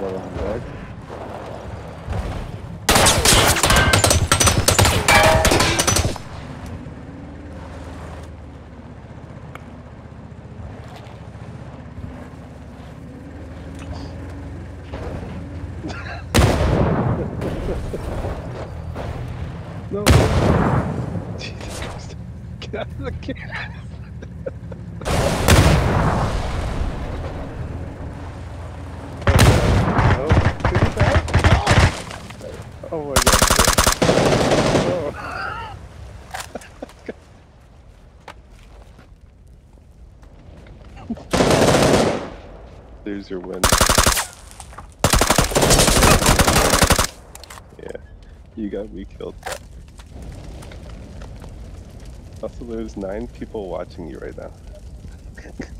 going back. No. Jesus Christ. Get out of the gas. Oh my god. Oh. There's your win. Yeah, you got me killed. Also, there's 9 people watching you right now.